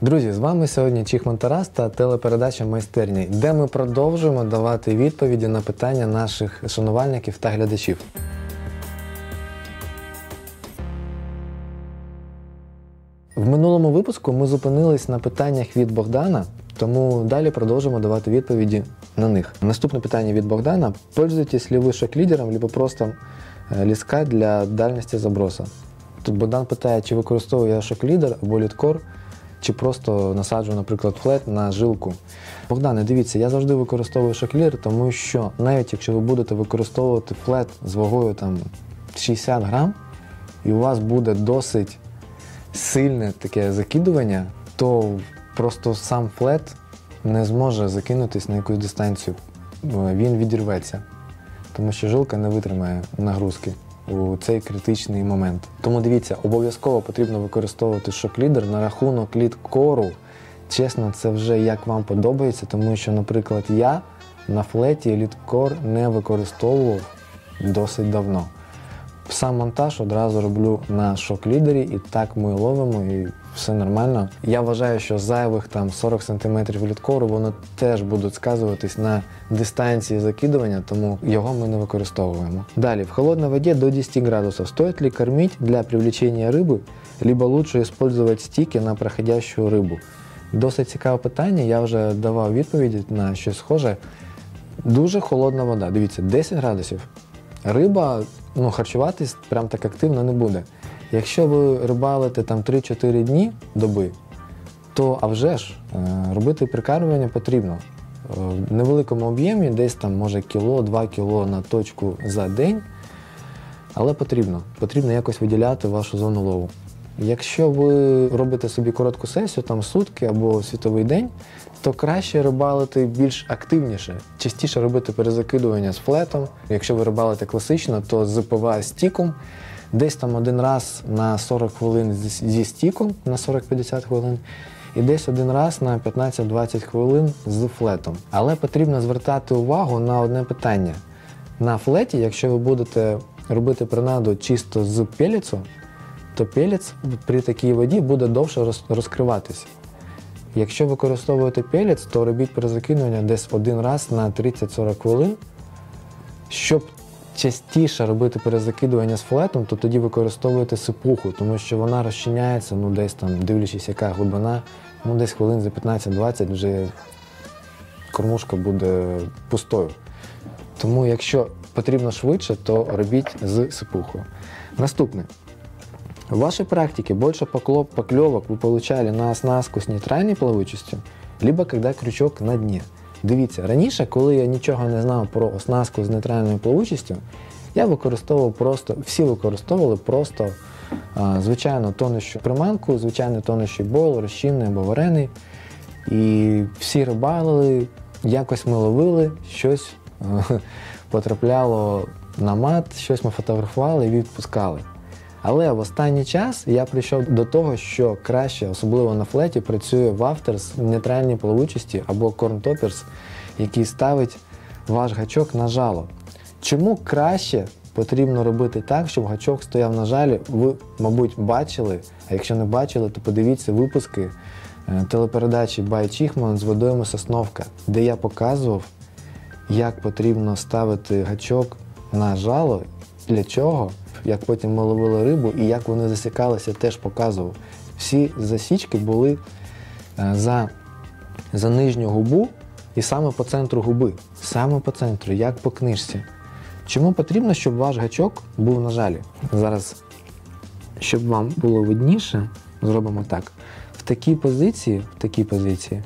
Друзі, з вами сьогодні Чихман Тарас та телепередача «Майстерня», де ми продовжуємо давати відповіді на питання наших шанувальників та глядачів. В минулому випуску ми зупинились на питаннях від Богдана, тому далі продовжимо давати відповіді на них. Наступне питання від Богдана. Пользуетесь ли ви шок-лідером, або просто ліска для дальності заброса? Тут Богдан питає, чи використовую я шок-лідер або лідкор, чи просто насаджую, наприклад, флет на жилку. Богдане, дивіться, я завжди використовую шок-лідер, тому що навіть якщо ви будете використовувати флет з вагою там 60 грам, і у вас буде досить сильне таке закидування, то просто сам флет не зможе закинутись на якусь дистанцію. Він відірветься, тому що жилка не витримає нагрузки у цей критичний момент. Тому дивіться, обов'язково потрібно використовувати шок-лідер. На рахунок лідкору, чесно, це вже як вам подобається, тому що, наприклад, я на флеті лідкор не використовував досить давно. Сам монтаж одразу роблю на шок-лідері, і так ми ловимо, і все нормально. Я вважаю, що зайвих там 40 см лідкору, воно теж будуть сказуватись на дистанції закидування, тому його ми не використовуємо. Далі, в холодной воде до 10 градусов. Стоит ли кормить для привлечения рыбы, либо лучше использовать стики на проходящую рибу? Досить цікаве питання, я вже давав відповіді на щось схоже. Дуже холодна вода, дивіться, 10 градусів. Риба харчуватись прям так активно не буде. Якщо ви рибалите там 3-4 дні доби, то а вже ж робити прикармлювання потрібно. В невеликому об'ємі, десь там може кіло-2 кіло на точку за день, але потрібно якось виділяти вашу зону лову. Якщо ви робите собі коротку сесію, там сутки або світовий день, то краще рибалити більш активніше, частіше робити перезакидування з флетом. Якщо ви рибалите класично, то з ПВА стіком, десь там один раз на 40 хвилин зі стіком, на 40-50 хвилин, і десь один раз на 15-20 хвилин з флетом. Але потрібно звертати увагу на одне питання. На флеті, якщо ви будете робити принаду чисто з пелецу, то пелець при такій воді буде довше розкриватися. Якщо використовуєте пелець, то робіть перезакидування десь один раз на 30-40 хвилин. Щоб частіше робити перезакидування з флетом, то тоді використовуєте сипуху, тому що вона розчиняється, десь там, дивлячись яка глибина, десь хвилин за 15-20 вже кормушка буде пустою. Тому якщо потрібно швидше, то робіть з сипухою. Наступне. В вашей практике больше поклевок вы получали на оснастку з нейтральною плавучістю, либо коли крючок на дні. Дивіться, раніше, коли я нічого не знав про оснастку з нейтральною плавучістю, я використовував просто, всі використовували просто звичайну тонущу приманку, звичайний тонущий бойл, розчинний або варений. І всі рибалили, якось ми ловили, щось потрапляло на мат, щось ми фотографували і відпускали. Але в останній час я прийшов до того, що краще, особливо на флеті, працює вафтерс в нейтральній плавучості або корнтоперс, який ставить ваш гачок на жало. Чому краще потрібно робити так, щоб гачок стояв на жалі? Ви, мабуть, бачили, а якщо не бачили, то подивіться випуски телепередачі by Чихман з водойми Сосновка, де я показував, як потрібно ставити гачок на жало, для чого, як потім ми ловили рибу і як вони засікалися, теж показував. Всі засічки були за нижню губу і саме по центру губи. Саме по центру, як по книжці. Чому потрібно, щоб ваш гачок був на жалі? Зараз, щоб вам було видніше, зробимо так. В такій позиції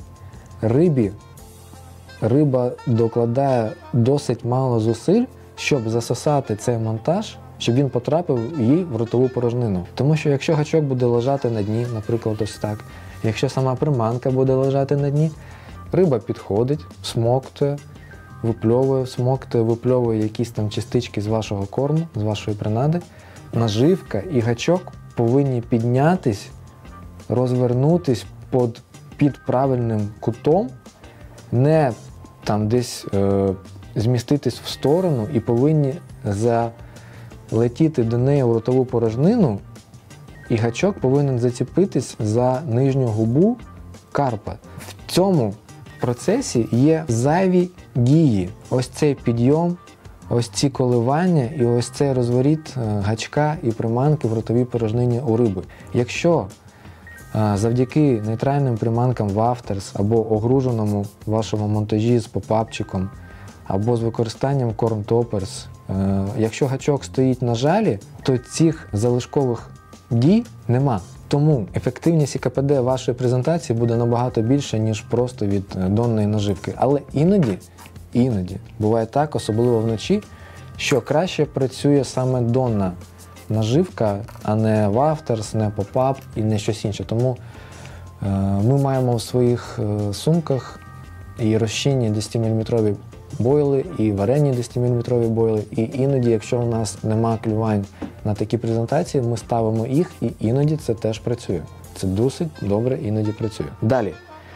риба докладає досить мало зусиль, щоб засосати цей монтаж, щоб він потрапив їй в ротову порожнину. Тому що якщо гачок буде лежати на дні, наприклад, ось так, якщо сама приманка буде лежати на дні, риба підходить, смоктує, випльовує якісь там частички з вашого корму, з вашої принади. Наживка і гачок повинні піднятись, розвернутись під правильним кутом, не там десь зміститись в сторону і повинні залетіти до неї в ротову порожнину, і гачок повинен заціпитись за нижню губу карпа. В цьому процесі є зайві дії. Ось цей підйом, ось ці коливання і ось цей розворіт гачка і приманки в ротовій порожнині у риби. Якщо завдяки нейтральним приманкам Вафтерс або огруженому вашому монтажі з попапчиком, або з використанням Corn Toppers, якщо гачок стоїть на жалі, то цих залишкових дій нема. Тому ефективність і КПД вашої презентації буде набагато більше, ніж просто від донної наживки. Але іноді буває так, особливо вночі, що краще працює саме донна наживка, а не Вафтерс, не попап і не щось інше. Тому ми маємо в своїх сумках і розчинні 10-мм бойли, і варені 10-мм бойли. І іноді, якщо у нас нема клювань на такі презентації, ми ставимо їх, і іноді це теж працює. Це досить добре іноді працює. Далі.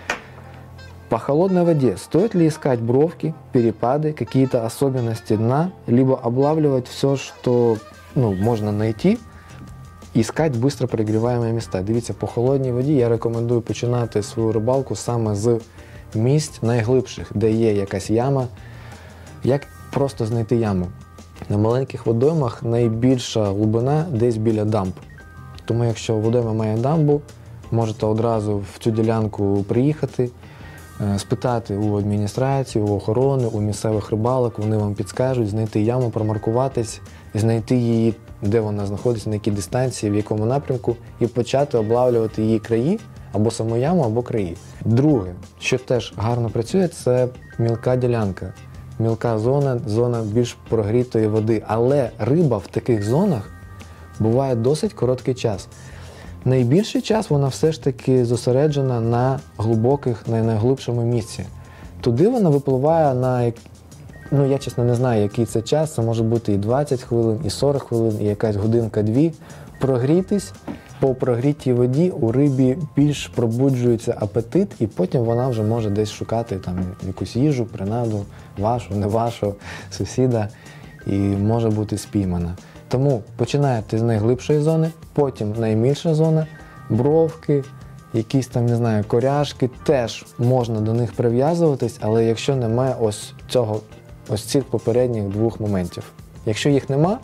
По холодной воде стоит ли искать бровки, перепады, какие-то особенности дна, либо облавливать все, что можно найти, искать быстро прогріваємі місця? Дивіться, по холодній воді я рекомендую починати свою рибалку саме з місць найглибших, де є якась яма. Як просто знайти яму? На маленьких водоймах найбільша глибина десь біля дамб. Тому якщо водойма має дамбу, можете одразу в цю ділянку приїхати, спитати у адміністрації, у охорони, у місцевих рибалок, вони вам підскажуть, знайти яму, промаркуватись, знайти її, де вона знаходиться, на якій дистанції, в якому напрямку, і почати облавлювати її краї, або саму яму, або краї. Друге, що теж гарно працює, це мілка ділянка. Мілка зона, зона більш прогрітої води. Але риба в таких зонах буває досить короткий час. Найбільший час вона все ж таки зосереджена на глибоких, на найглибшому місці. Туди вона випливає на, я чесно не знаю, який це час, це може бути і 20 хвилин, і 40 хвилин, і якась годинка-дві. Прогрітись, по прогрітій воді у рибі більш пробуджується апетит, і потім вона вже може десь шукати там якусь їжу, принаду, вашу, не вашу, сусіда, і може бути спіймана. Тому починаєте з найглибшої зони, потім найбільша зона, бровки, якісь там, не знаю, коряшки, теж можна до них прив'язуватись, але якщо немає ось цих попередніх двох моментів. Якщо їх нема,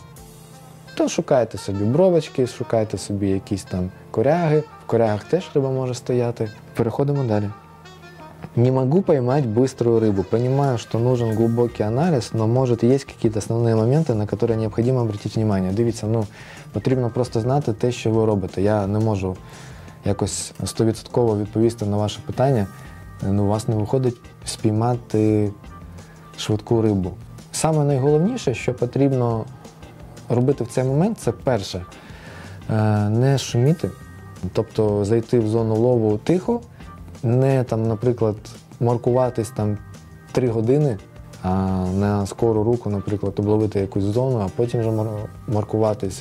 то шукайте собі бровочки, шукайте собі якісь там коряги, в корягах теж риба може стояти. Переходимо далі. Не могу поймать быструю рыбу. Понимаю, что нужен глубокий анализ, но, может, есть какие-то основные моменты, на которые необходимо обратить внимание. Дивіться, потрібно просто знати те, що ви робите. Я не можу якось 100% відповісти на ваше питання. У вас не виходить спіймати швидку рибу. Саме найголовніше, що потрібно робити в цей момент, це перше, не шуміти, тобто зайти в зону лову тихо, не там, наприклад, маркуватись там 3 години, а на скору руку, наприклад, обловити якусь зону, а потім вже маркуватись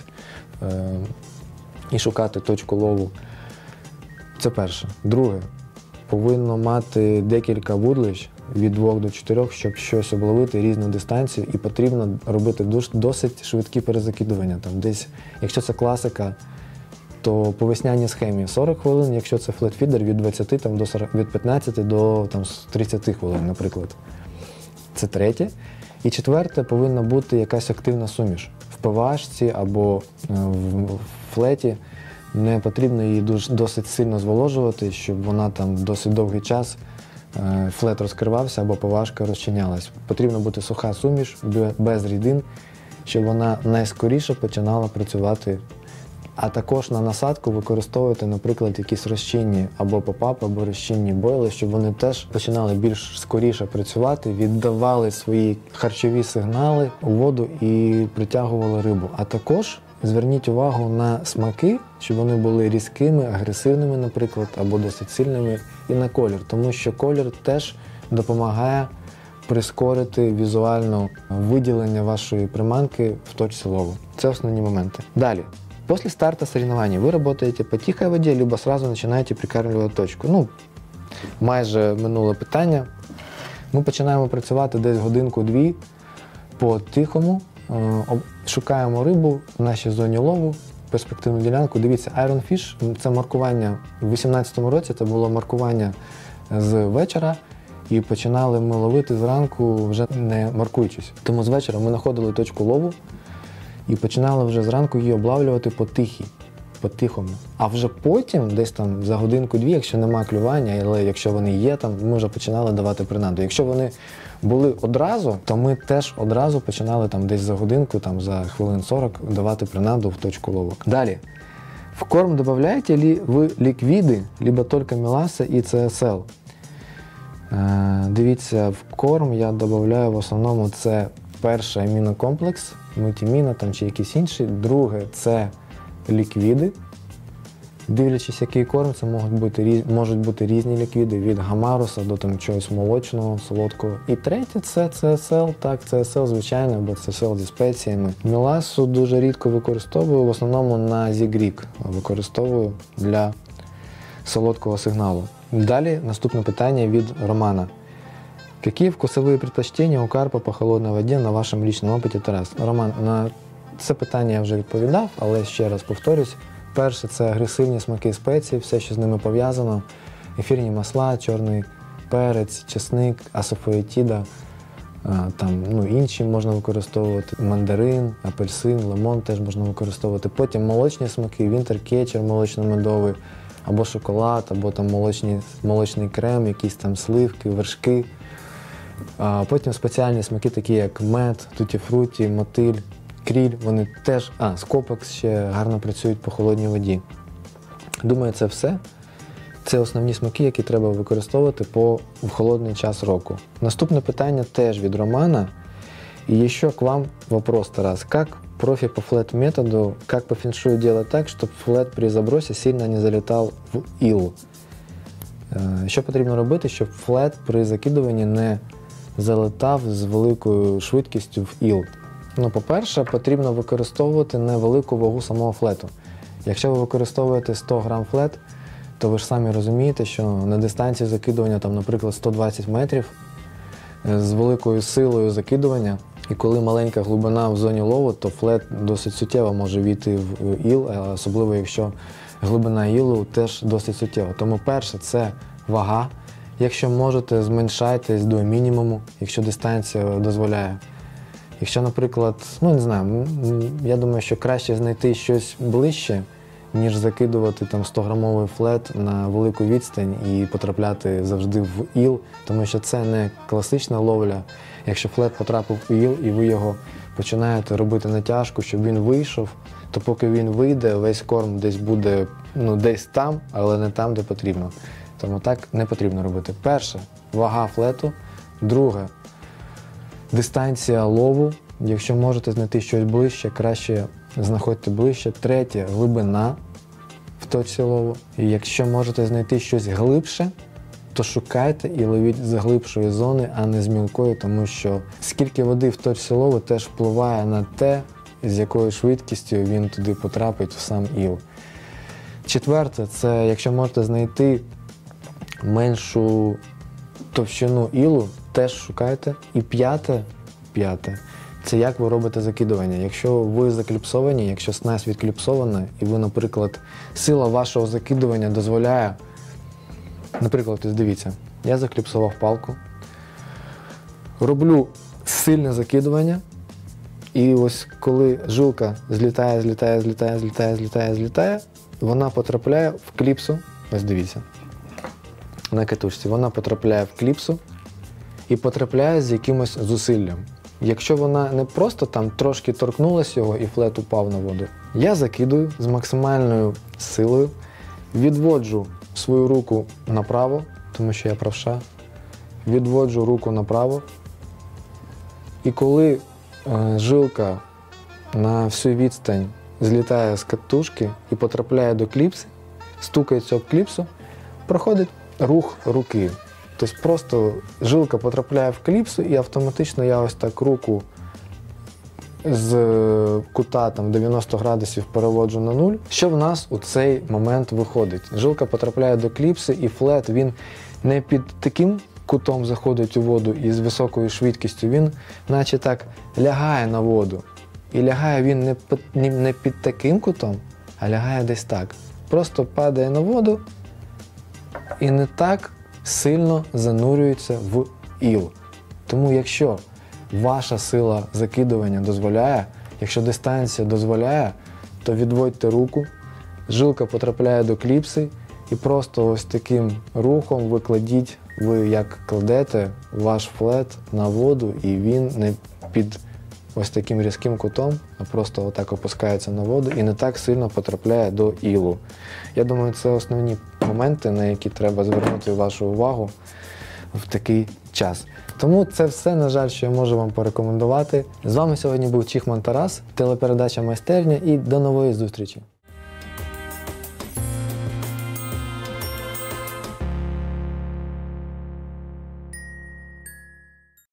і шукати точку лову. Це перше. Друге, повинно мати декілька вудлищ від 2 до 4, щоб щось обловити, різну дистанцію, і потрібно робити досить швидкі перезакидування. Там десь, якщо це класика, то по весняній схемі 40 хвилин, якщо це флетфідер, від 20 там, до 40, від 15 до там, 30 хвилин, наприклад. Це третє. І четверте, повинна бути якась активна суміш. В ПВАшці або в флеті не потрібно її досить сильно зволожувати, щоб вона там досить довгий час флет розкривався або ПВАшка розчинялась. Потрібна бути суха суміш, без рідин, щоб вона найскоріше починала працювати. А також на насадку використовувати, наприклад, якісь розчинні або попап, або розчинні бойли, щоб вони теж починали більш скоріше працювати, віддавали свої харчові сигнали у воду і притягували рибу. А також зверніть увагу на смаки, щоб вони були різкими, агресивними, наприклад, або досить сильними, і на колір, тому що колір теж допомагає прискорити візуально виділення вашої приманки в точці лову. Це основні моменти. Далі. После старта соревнований вы работаете по тихой воде, либо сразу начинаете прикармлювати точку. Майже минуле питання. Ми починаємо працювати десь годинку-дві по тихому, шукаємо рибу в нашій зоні лову, перспективну ділянку. Дивіться, Iron Fish – це маркування у 2018 році, це було маркування з вечора, і починали ми ловити зранку, вже не маркуючись. Тому з вечора ми знаходили точку лову і починали вже зранку її облавлювати по-тихому. А вже потім, десь там за годинку-дві, якщо нема клювання, але якщо вони є там, ми вже починали давати принаду. Якщо вони були одразу, то ми теж одразу починали там десь за годинку, там за хвилин 40 давати принаду в точку ловок. Далі. В корм додаєте ли ви ліквіди, либо тільки меласа і ЦСЛ? Дивіться, в корм я додаю в основному це перший амінокомплекс, мультиміна там чи якісь інші. Друге – це ліквіди. Дивлячись, який корм, це можуть бути різні ліквіди, від гамаруса до там чогось молочного, солодкого. І третє – це ЦСЛ. Так, ЦСЛ звичайно, або ЦСЛ зі спеціями. Меласу дуже рідко використовую, в основному на зігрік використовую для солодкого сигналу. Далі наступне питання від Романа. Які вкусові предпочтения у карпа по холодній воді на вашому личному опиті, Тарас? Роман, на це питання я вже відповідав, але ще раз повторюсь. Перше – це агресивні смаки спеції, все, що з ними пов'язано. Ефірні масла, чорний перець, чесник, асафоетида, інші можна використовувати. Мандарин, апельсин, лимон теж можна використовувати. Потім молочні смаки, вінтер-кетчер молочно-медовий, або шоколад, або там молочний крем, якісь там сливки, вершки. Потім спеціальні смаки, такі як мед, туті-фруті, мотиль, кріль, вони теж, скопекс ще гарно працюють по холодній воді. Думаю, це все. Це основні смаки, які треба використовувати в холодний час року. Наступне питання теж від Романа. И еще к вам вопрос, Тарас. Как профи по флет-методу, как по феншую делать так, чтобы флет при забросі сильно не залітав в іл? Що потрібно робити, щоб флет при закидуванні не залетав з великою швидкістю в іл? По-перше, потрібно використовувати невелику вагу самого флету. Якщо ви використовуєте 100 грам флет, то ви ж самі розумієте, що на дистанції закидування, наприклад, 120 метрів, з великою силою закидування, і коли маленька глибина в зоні лову, то флет досить суттєво може війти в іл, особливо якщо глибина ілу теж досить суттєва. Тому перше – це вага. Якщо можете, зменшайтесь до мінімуму, якщо дистанція дозволяє. Якщо, наприклад, я думаю, що краще знайти щось ближче, ніж закидувати 100-грамовий флет на велику відстань і потрапляти завжди в іл, тому що це не класична ловля. Якщо флет потрапив в іл і ви його починаєте робити натяжку, щоб він вийшов, то поки він вийде, весь корм десь буде десь там, але не там, де потрібно. Тому так не потрібно робити. Перше – вага флету. Друге – дистанція лову. Якщо можете знайти щось ближче, краще знаходьте ближче. Третє – глибина в точці лову. І якщо можете знайти щось глибше, то шукайте і ловіть з глибшої зони, а не з мілкої, тому що скільки води в точці лову теж впливає на те, з якою швидкістю він туди потрапить в сам іл. Четверте – це якщо можете знайти меншу товщину ілу, теж шукайте. І п'яте – це як ви робите закидування. Якщо ви закліпсовані, якщо снасть відкліпсована, і ви, наприклад, сила вашого закидування дозволяє, наприклад, дивіться, я закліпсував палку, роблю сильне закидування, і ось коли жилка злітає, вона потрапляє в кліпсу, ось дивіться, на катушці, вона потрапляє в кліпсу і потрапляє з якимось зусиллям. Якщо вона не просто там трошки торкнулася його і флет упав на воду, я закидую з максимальною силою, відводжу свою руку направо, тому що я правша, відводжу руку направо, і коли жилка на всю відстань злітає з катушки і потрапляє до кліпси, стукається об кліпсу, проходить рух руки. Тобто просто жилка потрапляє в кліпсу і автоматично я ось так руку з кута 90 градусів переводжу на 0. Що в нас у цей момент виходить? Жилка потрапляє до кліпси і флет, він не під таким кутом заходить у воду і з високою швидкістю, він наче так лягає на воду. І лягає він не під таким кутом, а лягає десь так. Просто падає на воду і не так сильно занурюється в іл. Тому якщо ваша сила закидування дозволяє, якщо дистанція дозволяє, то відводьте руку, жилка потрапляє до кліпси і просто ось таким рухом ви кладіть, ви як кладете ваш флет на воду, і він не під ось таким різким кутом, а просто отак опускається на воду і не так сильно потрапляє до ілу. Я думаю, це основні моменти, на які треба звернути вашу увагу в такий час. Тому це все, на жаль, що я можу вам порекомендувати. З вами сьогодні був Чіхман Тарас, телепередача «Майстерня», і до нової зустрічі!